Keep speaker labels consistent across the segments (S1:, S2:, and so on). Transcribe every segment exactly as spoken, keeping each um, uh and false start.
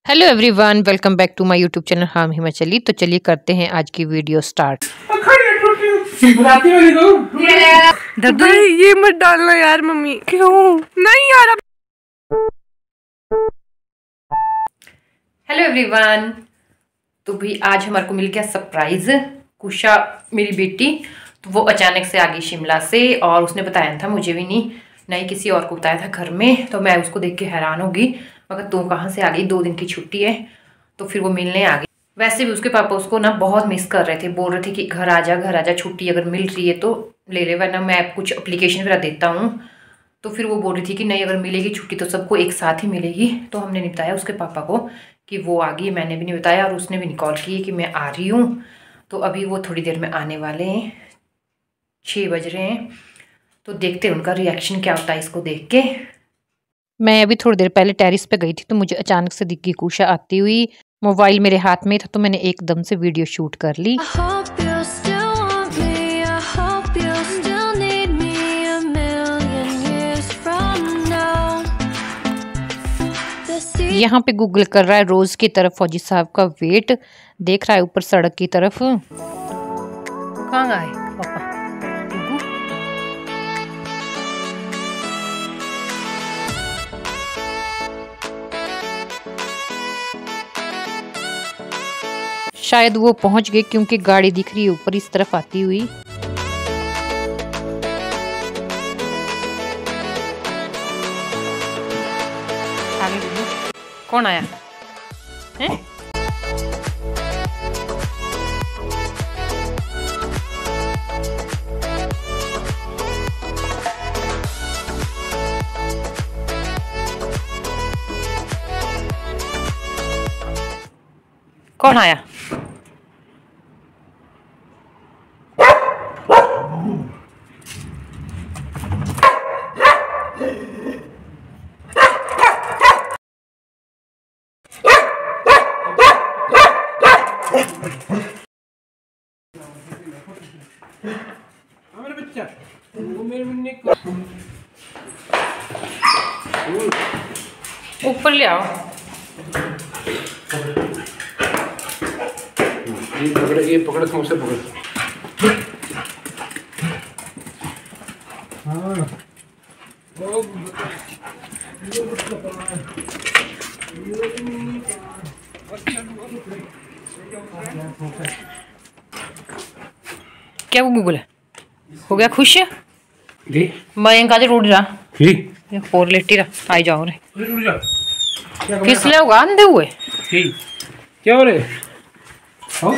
S1: Hello everyone, welcome back to my YouTube channel Hum Himachali. तो चलिए करते हैं आज की वीडियो स्टार्ट।
S2: दादा ये मत डालना यार मम्मी। क्यों नहीं यार।
S1: हेलो एवरीवन, तो भी आज हमारे को मिल गया सरप्राइज। कुशा मेरी बेटी, तो वो अचानक से आ गई शिमला से और उसने बताया था, मुझे भी नहीं नहीं किसी और को बताया था घर में। तो मैं उसको देख के हैरान होगी, मगर तू कहाँ से आ गई, दो दिन की छुट्टी है। तो फिर वो मिलने आ गई। वैसे भी उसके पापा उसको ना बहुत मिस कर रहे थे, बोल रहे थे कि घर आ जा घर आ जा, छुट्टी अगर मिल रही है तो ले ले, वरना मैं कुछ अप्लीकेशन वगैरह देता हूँ। तो फिर वो बोल रही थी कि नहीं, अगर मिलेगी छुट्टी तो सबको एक साथ ही मिलेगी। तो हमने नहीं बताया उसके पापा को कि वो आ गई, मैंने भी नहीं बताया और उसने भी नहीं कॉल की कि मैं आ रही हूँ। तो अभी वो थोड़ी देर में आने वाले हैं, छः बज रहे हैं। तो देखते हैं उनका रिएक्शन क्या होता है इसको देख के। मैं अभी थोड़ी देर पहले टेरिस पे गई थी, तो मुझे अचानक से दिखी कुशा आती हुई। मोबाइल मेरे हाथ में था तो मैंने एकदम से वीडियो शूट कर ली। यहाँ पे गूगल कर रहा है रोज की तरफ फौजी साहब का वेट, देख रहा है ऊपर सड़क की तरफ। कहाँ गए पापा? शायद वो पहुंच गए क्योंकि गाड़ी दिख रही है ऊपर इस तरफ आती हुई। कौन आया है? कौन आया?
S2: बच्चा वो मेरे मुन्ने
S1: ऊपर ले आओ।
S2: ये पकड़ ये पकड़ समोसा पकड़। हाँ ओ
S1: क्या वो गूगल है? हो गया खुश?
S2: जी
S1: मयंक आज रोड रहा
S2: जी
S1: फोर लेटी रहा। आई जाओ रे,
S2: रुक जा।
S1: किस ले होगा अंधे हुए?
S2: जी क्या हो रहे हो?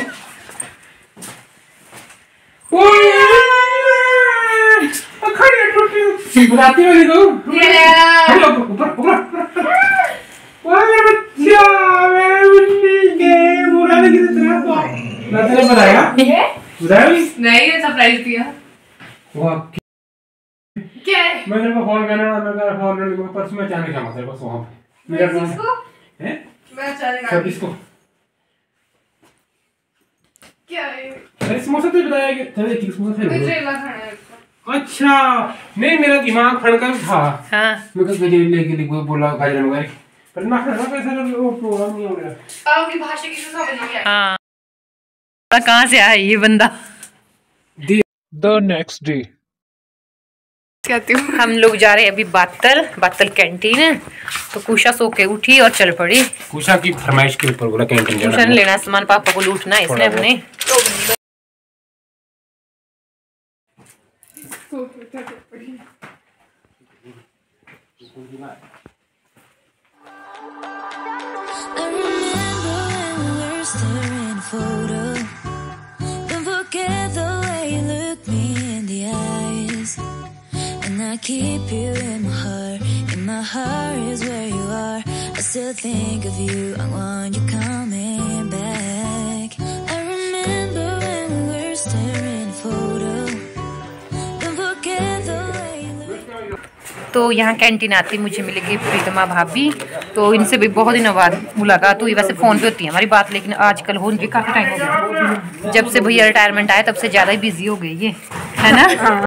S2: खड़ी टूटी बुलाती वाली तो ऊपर ऊपर वाह मेरा बच्चा, मेरे मुन्नी के बुलाने की तरह तो मैं तेरे बताया बताया नहीं, ये सरप्राइज दिया। वाह क्या है? मैं तेरे को फोन करना था, मैं तेरा फोन नहीं, मैं परसों में अचानक आया तेरे पास वहां पे। मेरा फोन है मैं अचानक आ गया। किसको क्या है? अरे समोसा तो बताया कि चले एक समोसा खाना है, गजरेला खाना है। अच्छा नहीं, मेरा दिमाग फड़का था। हां मैं कह गजरेले के लिए बोला गजरेला वगैरह, पर मैं खाना पैसा वो प्रोग्राम नहीं हो रहा। आपकी भाषा की तो समझ नहीं आई।
S1: हां कहां से आया ये बंदा?
S2: द नेक्स्ट डे
S1: कहती हूँ हम लोग जा रहे हैं अभी बातल बातल कैंटीन। तो कुशा सो के उठी और चल पड़ी।
S2: कुशा की फरमाइश के ऊपर बोला कैंटीन जाना।
S1: कुशा ने लेना सामान, पापा को लूटना है इसने अपने।
S3: I keep you in my heart, in my heart is where you are. I still think of you, I want you coming back. I remember when we were staring at a photo. Don't forget the way you look.
S1: तो यहाँ canteen आती मुझे मिलेगी प्रीतमा भाभी। तो इनसे भी बहुत दिनों बाद मुलाकात हुई। वैसे फ़ोन पे होती है हमारी बात, लेकिन आजकल हो उनके काफ़ी टाइम हो गया। जब से भैया रिटायरमेंट आया तब से ज़्यादा ही बिजी हो गई ये, है ना?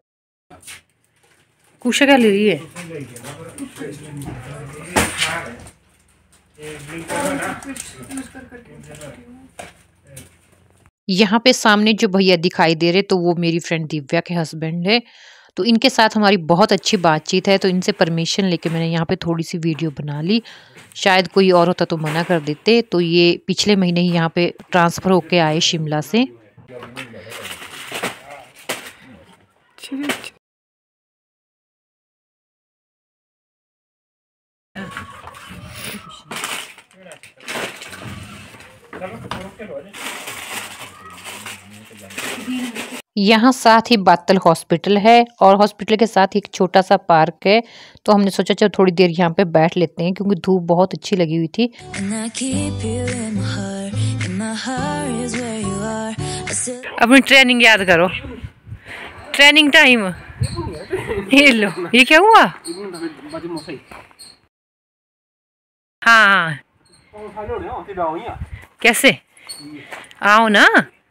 S1: कुशा क्या ले रही है? यहाँ पे सामने जो भैया दिखाई दे रहे तो वो मेरी फ्रेंड दिव्या के हस्बैंड है। तो इनके साथ हमारी बहुत अच्छी बातचीत है, तो इनसे परमिशन लेके मैंने यहाँ पे थोड़ी सी वीडियो बना ली। शायद कोई और होता तो मना कर देते। तो ये पिछले महीने ही यहाँ पे ट्रांसफ़र होके आए शिमला से। यहाँ साथ ही बातल हॉस्पिटल है और हॉस्पिटल के साथ ही एक छोटा सा पार्क है। तो हमने सोचा चलो थोड़ी देर यहाँ पे बैठ लेते हैं क्योंकि धूप बहुत अच्छी लगी हुई थी। अपनी ट्रेनिंग याद करो, ट्रेनिंग टाइम। ये लो, ये क्या हुआ? हाँ हाँ, कैसे आओ ना।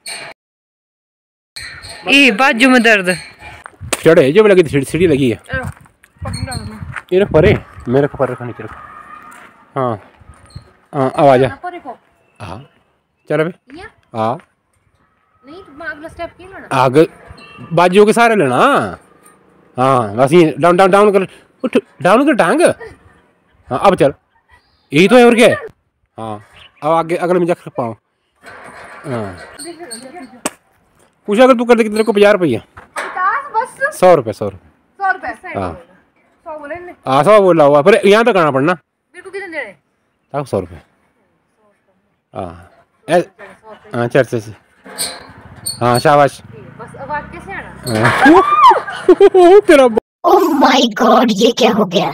S1: ये बाजू में दर्द
S2: चढ़े जो लगी थी, सीढ़ी लगी है। ये रख परे, मेरे को पर रखा नीचे रख। हाँ हाँ आवाज आ। हाँ चल अबे हाँ
S1: नहीं तो अगला स्टेप की लेना,
S2: आगे बाजू के सारे लेना। हाँ बस ये डाउन डाउन डाउन कर, उठ डाउन कर टांग। हाँ अब चल, यही तो है और क्या है। हाँ अब आगे अगले में जा पाओ। हाँ पूछा अगर तू कर दे तेरे को पचास रुपया, सौ रुपये सौ रुपये
S1: सौ रुपए।
S2: हाँ
S1: सौ बोले ने,
S2: हाँ सौ बोला हुआ पर यहाँ तक आना पड़ना।
S1: मेरे को कितने देने?
S2: ताकि सौ रुपये। हाँ हाँ चल चल हाँ शाबाश।
S1: बस अब आगे कैसे आना?
S2: तेरा
S3: ओह माय गॉड, ये क्या हो गया?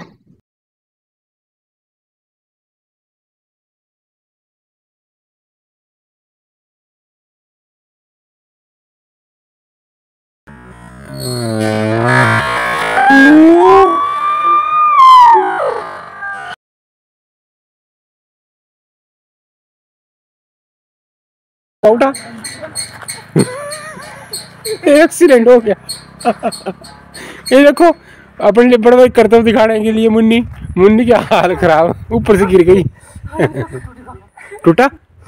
S2: उठा एक्सीडेंट हो गया। ये देखो अपने बड़े बड़े कर्तव्य दिखाने के लिए मुन्नी मुन्नी की हाल खराब, ऊपर से गिर गई। टूटा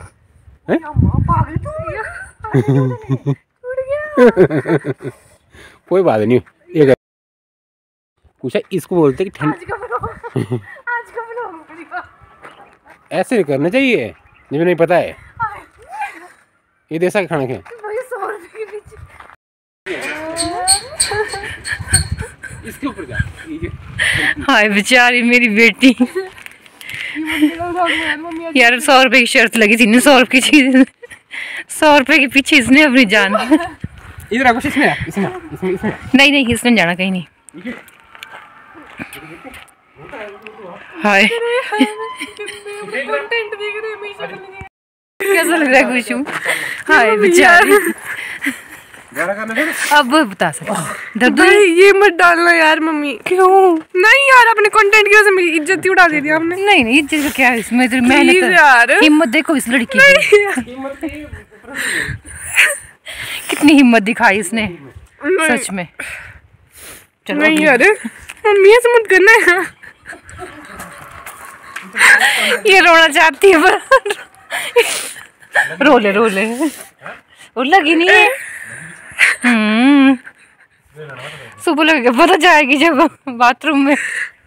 S2: कोई बात नहीं। एक पूछा इसको बोलते कि ठंड ऐसे नहीं करना चाहिए, मुझे नहीं पता है ये देसा के खाने के। इसके ऊपर जा।
S1: हाय बेचारी मेरी बेटी। यार सौ रुपए की शर्त लगी थी ना, सौ रुपए की चीज, सौ रुपए के पीछे इसने अपनी जान।
S2: इधर आ, इसमें आ, इसमें इसमें इसमें
S1: नहीं नहीं इसमें जाना कहीं नहीं। हाय कैसा लग रहा है खुशू? हाय बेचारी। अब बता सकते
S4: ये मत डालना यार मम्मी। क्यों नहीं यार, अपने कंटेंट की वजह से मेरी इज्जत ही उड़ा दी आपने।
S1: नहीं नहीं इज्जत का क्या है इसमें, तेरी मेहनत
S4: यार।
S1: हिम्मत देखो इस लड़की की, कितनी हिम्मत दिखाई इसने सच में। चलो
S4: नहीं यार मम्मी ऐसे मत करना है।
S1: ये रोना चाहती है पर रोले रोले और लगी नहीं है। हम्म सुबह लगेगा पता जाएगी जब बाथरूम में।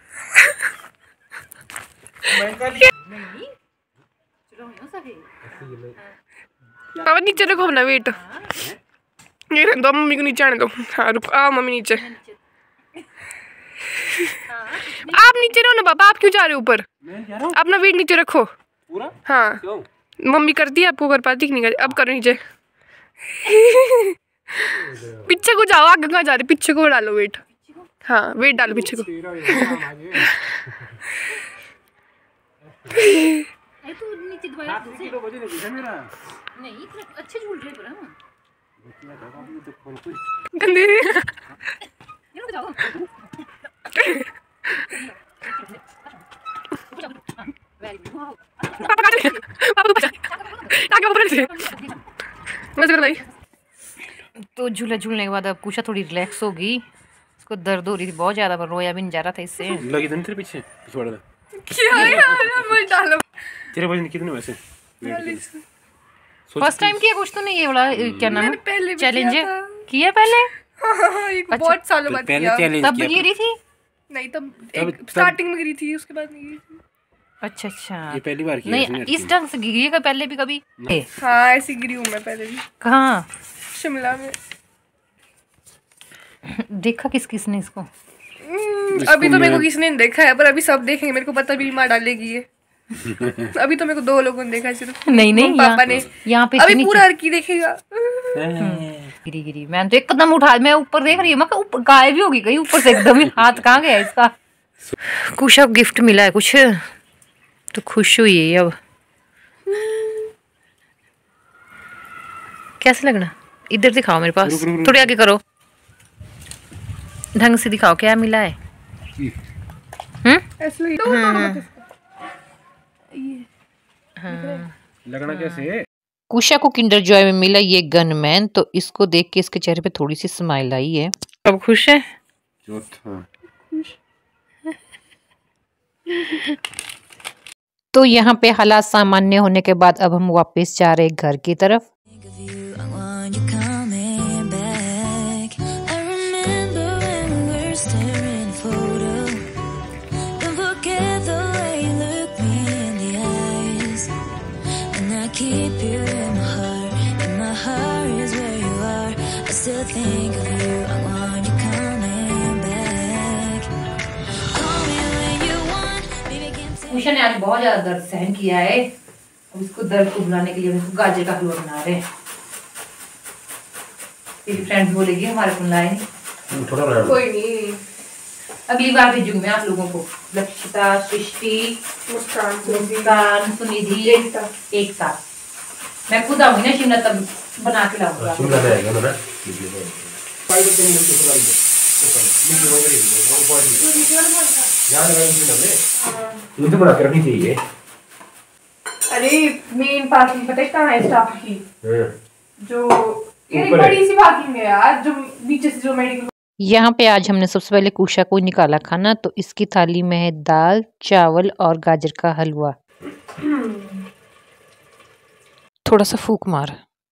S4: अब नीचे रखो अपना वेट, ये रहने दो मम्मी को नीचे आने दो। हाँ रुक आओ मम्मी नीचे। आप नीचे रहो ना पापा, आप क्यों जा रहे हो ऊपर? अपना वेट नीचे रखो पूरा। हाँ मम्मी करती है, आपको कर पाती नहीं करती। अब करो नीचे। पीछे को जाओ, आगे कहाँ जा रहे? पीछे को डालो वेट। हाँ वेट डालो पीछे को।
S1: तो झूला झूलने के बाद अब कुशा थोड़ी रिलैक्स होगी। इसको दर्द हो रही थी बहुत ज्यादा पर रोया भी नहीं जा रहा था इससे।
S2: लगी तो नहीं तेरे पीछे पीछे
S4: क्या यार मत डालो।
S2: तेरे वजन कितने वैसे?
S1: फर्स्ट टाइम किया कुछ तो नहीं ये वाला क्या नाम है
S4: पहले
S1: चैलेंज किया पहले?
S4: अच्छा, बहुत सालों बाद किया।
S1: तब गिरी थी?
S4: नहीं तब, तब स्टार्टिंग में गिरी थी, उसके बाद नहीं गिरी थी।
S1: अच्छा अच्छा,
S2: ये पहली बार किया
S1: नहीं इस ढंग से गिरी है पहले भी कभी?
S4: हाँ ऐसी गिरी हूँ मैं पहले भी।
S1: कहाँ?
S4: शिमला में।
S1: देखा किस किस ने इसको?
S4: अभी तो मेरे को किसी ने देखा है, पर अभी सब देखेंगे। मेरे को पता भी मार डालेगी ये। अभी तो मेरे को दो लोगों ने देखा सिर्फ।
S1: नहीं नहीं
S4: पापा ने
S1: यहाँ पे
S4: अभी पूरा की देखेगा।
S1: गिरी गिरी मैं तो एकदम उठा, मैं ऊपर देख रही हूँ, मैं ऊपर गायब भी होगी कहीं ऊपर से एकदम ही। हाथ कहाँ गया इसका? कुछ अब गिफ्ट मिला है कुछ तो खुश हुई है अब। कैसे लगना? इधर दिखाओ मेरे पास, थोड़ी आगे करो, ढंग से दिखाओ क्या मिला है। हम्म हाँ।
S2: लगना कैसे?
S1: कुशा को किंडर जॉय में मिला ये गनमैन, तो इसको देख के इसके चेहरे पे थोड़ी सी स्माइल आई है। अब खुश है? तो यहाँ पे हालात सामान्य होने के बाद अब हम वापस जा रहे घर की तरफ।
S3: Keep you in my heart, and my heart is where you are. I still think of you, I want you coming back. Call me when you want, baby can't say.
S1: कुशा ने आज बहुत ज्यादा दर्द सहन किया है, अब इसको दर्द को भुलाने के लिए हम इसको गाजर का हलवा बना रहे हैं। तेरी फ्रेंड्स बोलेगी हमारे को लाए नहीं।
S4: कोई नहीं,
S1: अगली बार भेजूंगी मैं आप लोगों को। लक्षिता, सृष्टि,
S4: मुस्कान,
S1: मुस्कान, सुनिधि, एकता। मैं खुद आऊंगी ना शिमला तब बना के लाऊंगा।
S2: शिमला जाएगा ना? ये तो बड़ा करनी चाहिए।
S4: अरे मेन पार्किंग पता है कहाँ है स्टाफ की? जो ये
S2: ऊपर है।
S4: बड़ी सी पार्किंग है यार, जो नीचे से जो मेडिकल।
S1: यहाँ पे आज हमने सबसे पहले कुशा को निकाला खाना, तो इसकी थाली में है दाल, चावल और गाजर का हलवा। थोड़ा सा फूक मार।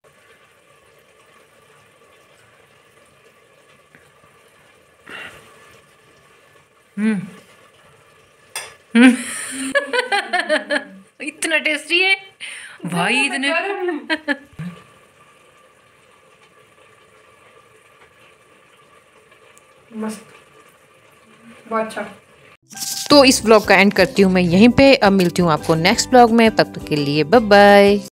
S1: हम्म इतना टेस्टी है भाई, इतने
S4: मस्त, बहुत अच्छा।
S1: तो इस ब्लॉग का एंड करती हूँ मैं यहीं पे। अब मिलती हूँ आपको नेक्स्ट ब्लॉग में, तब तक के लिए बाय बाय।